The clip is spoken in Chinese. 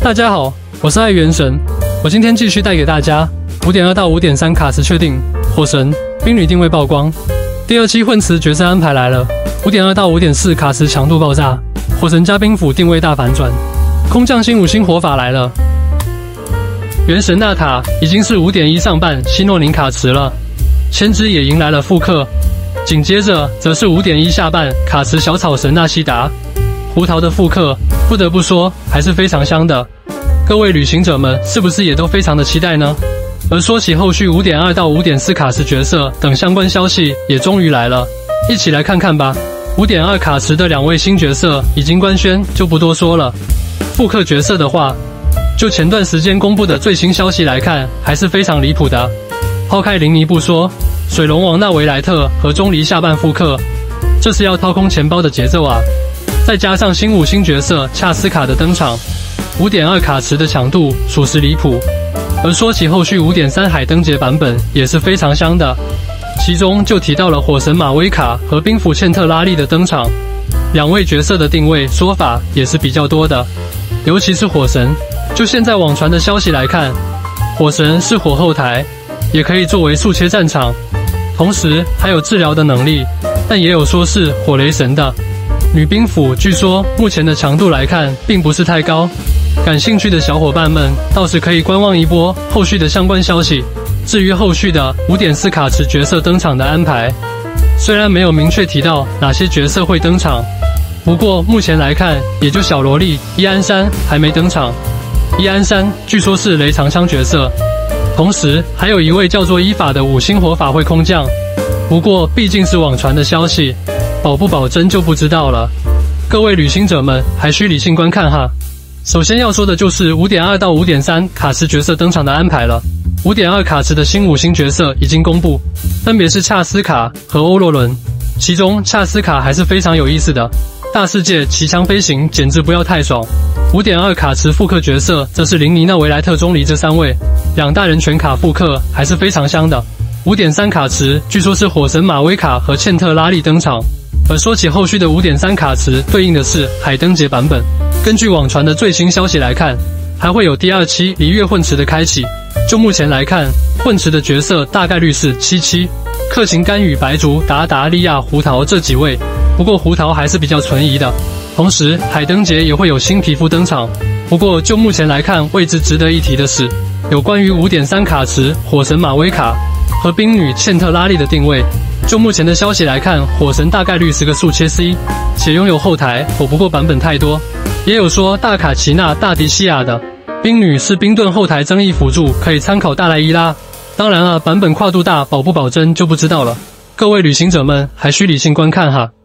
大家好，我是爱元神，我今天继续带给大家 5.2 到 5.3 卡池确定，火神冰女定位曝光，第二期混池角色安排来了 ，5.2 到 5.4 卡池强度爆炸，火神加冰斧定位大反转，空降新5星火法来了。元神纳塔已经是 5.1 上半希诺宁卡池了，千之也迎来了复刻，紧接着则是 5.1 下半卡池小草神纳西达。胡桃的复刻，不得不说还是非常香的。各位旅行者们是不是也都非常的期待呢？而说起后续 5.2 到 5.4 卡池角色等相关消息也终于来了，一起来看看吧。5.2 卡池的2位新角色已经官宣，就不多说了。复刻角色的话，就前段时间公布的最新消息来看，还是非常离谱的。抛开林尼不说，水龙王纳维莱特和钟离下半复刻，这是要掏空钱包的节奏啊！再加上新5星角色恰斯卡的登场，5.2 卡池的强度属实离谱。而说起后续 5.3 海灯节版本也是非常香的，其中就提到了火神马威卡和冰斧茜特拉利的登场，2位角色的定位说法也是比较多的，尤其是火神，就现在网传的消息来看，火神是火后台，也可以作为速切战场，同时还有治疗的能力，但也有说是火雷神的。女冰斧据说目前的强度来看并不是太高，感兴趣的小伙伴们倒是可以观望一波后续的相关消息。至于后续的 5.4 卡池角色登场的安排，虽然没有明确提到哪些角色会登场，不过目前来看也就小萝莉伊安珊还没登场。伊安珊据说是雷长枪角色，同时还有一位叫做伊法的5星火法会空降，不过毕竟是网传的消息，保不保真就不知道了。各位旅行者们还需理性观看哈。首先要说的就是 5.2 到 5.3 卡池角色登场的安排了。5.2 卡池的新5星角色已经公布，分别是恰斯卡和欧洛伦，其中恰斯卡还是非常有意思的，大世界骑墙飞行简直不要太爽。5.2 卡池复刻角色则是林尼纳维莱特钟离这3位，2大人全卡复刻还是非常香的。5.3 卡池据说是火神马威卡和茜特拉利登场，而说起后续的 5.3 卡池对应的是海灯节版本。根据网传的最新消息来看，还会有第2期璃月混池的开启。就目前来看，混池的角色大概率是77、克勤甘与白竹、达利亚、胡桃这几位，不过胡桃还是比较存疑的。同时海灯节也会有新皮肤登场，不过就目前来看，位置值得一提的是有关于 5.3 卡池火神马威卡和冰女茜特拉利的定位。就目前的消息来看，火神大概率是个速切 C， 且拥有后台，不过版本太多。也有说大卡奇娜、大迪西亚的冰女是冰盾后台增益辅助，可以参考大莱伊拉。当然版本跨度大，保不保真就不知道了。各位旅行者们还需理性观看哈。